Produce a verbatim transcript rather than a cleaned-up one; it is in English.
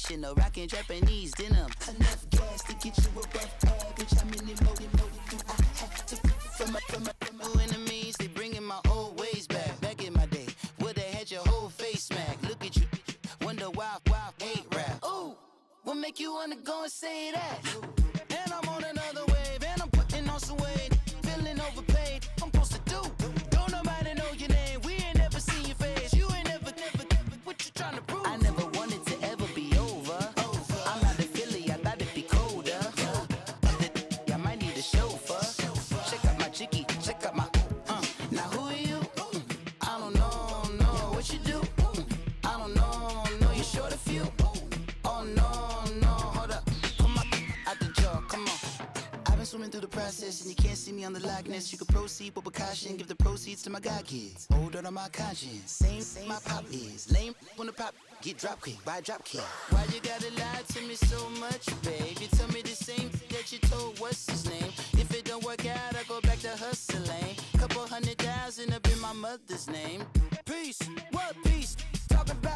fashion, no rockin' Japanese denim. Enough gas to get you a rough average. How many more than more do I have to from my, from my, from my enemies? They bringing my old ways back. Back in my day, where they had your whole face smack. Look at you, wonder why, why hate rap. Ooh, what make you wanna go and say that? And I'm on another wave, and I'm putting on some weight. Feeling overpaid, I'm supposed to do. Don't nobody know your name, we ain't never seen your face. You ain't never, never, never, what you trying to prove? I never wanted to ever be over. over. I'm not a Philly, I thought it'd be colder. I might need a chauffeur. Check out my chicky, check out my, uh. Now who are you? I don't know, no, what you do? I don't know, no, you short a few. Oh no, no, hold up, come on, out the jaw, come on. I've been swimming through the process and you can't see me on the likeness. You can proceed with precaution, give the proceeds to my god kids. Hold on my conscience, same, same my pop is. Lame when the pop get drop kick by drop kick. Why you gotta lie to me so much, babe? You tell me the same that you told what's his name. If it don't work out, I go back to hustling. Couple hundred thousand up in my mother's name. Peace, what peace? Talking about